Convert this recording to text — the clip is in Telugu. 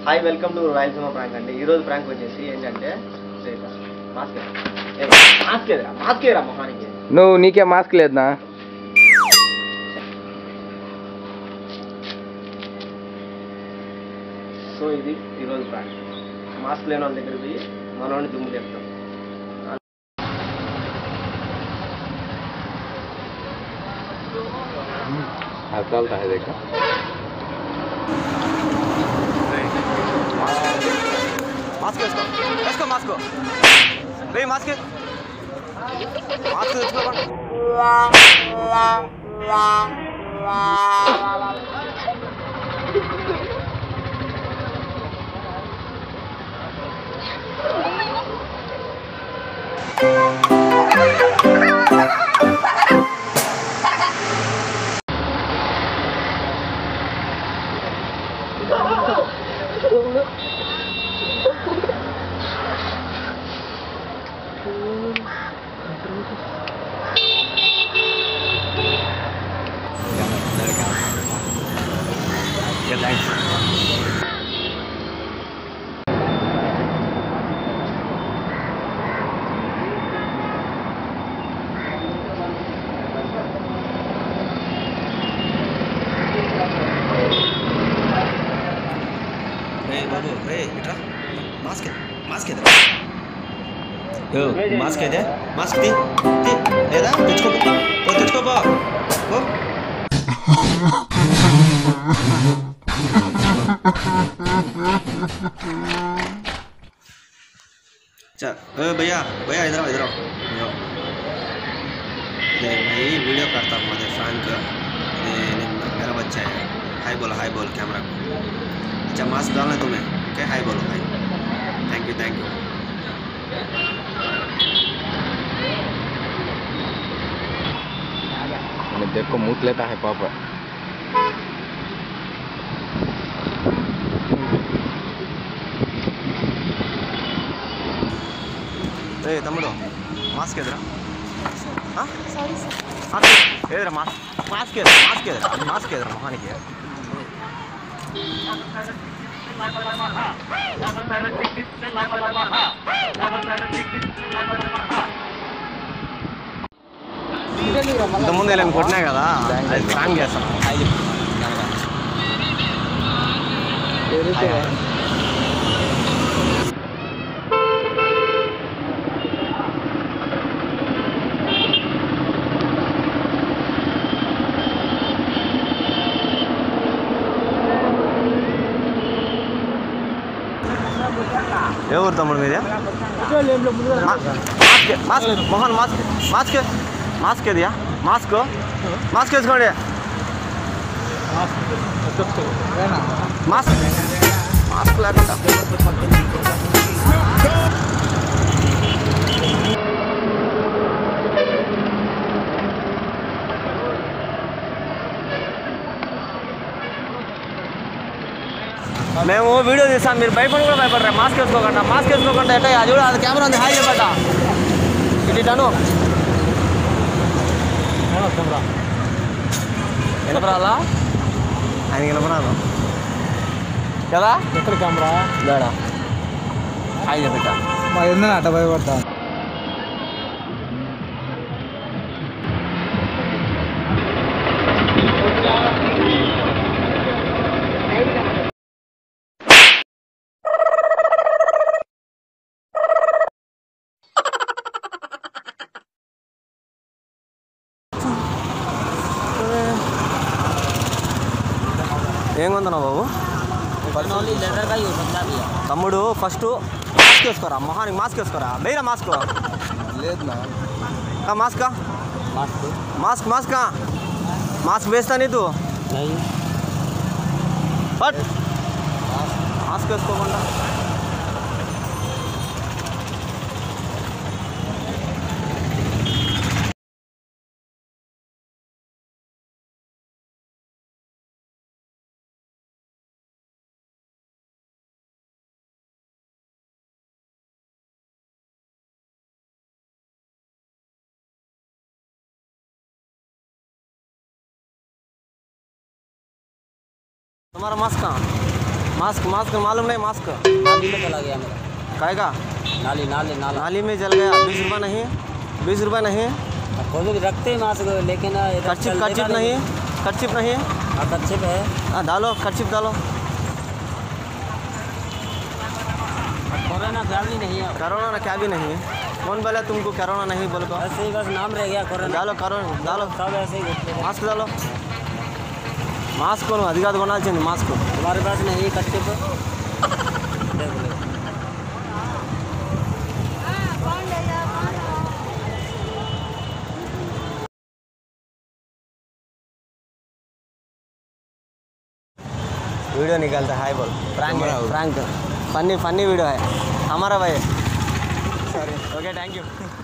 Hi welcome to Rayalaseema prank అండి. ఈరోజు ప్రాంక్ వచ్చేసి ఏంటంటే మాస్క్ మాస్క్ ఏరా మొహానికి. నువ్వు నీకే మాస్క్ లేదనా? సో ఇది ఈరోజు ప్రాంక్. మాస్క్ లేని వాళ్ళ దగ్గర పోయి మనోని దుమ్ము చెప్తాం. चलता है देखो मास्क इसको मास्क भाई मास्क मास्क है मास्क दी లేదా తెచ్చుకో బా चल भैया भैया इधर आओ मैं वीडियो करता हूँ मुझे फ्रैंक मेरा बच्चा है हाय बोल कैमरा को। अच्छा मास्क डालना है तुम्हें क्या हाय बोलो हाय थैंक यू देखो मूत लेता है पापा। तम्मुडु मास्क एदरा मास्क एदरा मोहानिके ఇంతకుముందు ఇలా కొట్టినా కదా అది ప్రాంక్ చేస్తాను. ఏ ఊరు తమ్ముడు మీదే? మాస్క్ మోహన్ మాస్క్ ఏదియా మాస్క్ వేసుకోండి మాస్క్ లేకుండా మేము వీడియో తీస్తాం. మీరు భయపడరా మాస్క్ వేసుకోకుండా ఎట్లా అది కూడా అది కెమెరా ఉంది హాయ్ చెప్పట ఇటాను వినపరాలా ఆయన వినపరాను కదా ఎక్కడ కెమెరా లేడా హాయ్ చెప్పట మా ఎందుకు అట్ట భయపడతా. ఏం కొంటున్నావు బాబు? తమ్ముడు ఫస్ట్ మాస్క్ వేసుకోరా మొహానికి మాస్క్ వేసుకోరా వేయరా మాస్క్ లేదు మాస్క్ వేస్తా నీతు బట్ మాస్క్ వేసుకోకుండా तुम्हारा मास्क कहाँ? मास्क मास्क मालूम नहीं मास्क नाली में चला गया मेरा। काय का नाली नाली नाला नाली में जल गया। 20 रुपये नहीं 20 रुपये नहीं कोई भी रखते हैं मास्क लेकिन इधर कर्चिप चलने कर्चिप का नहीं कर्चिप नहीं हाँ कर्चिप है। हाँ डालो कर्चिप डालो। कोरोना फैमिली नहीं है कोरोना ना क्या भी नहीं कौन बोला तुमको कोरोना नहीं बोल को ऐसे ही बस नाम रह गया कोरोना। डालो कोरोना डालो सब ऐसे ही घुसते हैं। मास्क डालो मास्क को अधिकार कोणाला चाहिए मास्क तुम्हारे पास नहीं कर्चिप देख लो। वीडियो निकालता है हाय बोल prank prank funny funny video है हमारा भाई सॉरी ओके थैंक यू।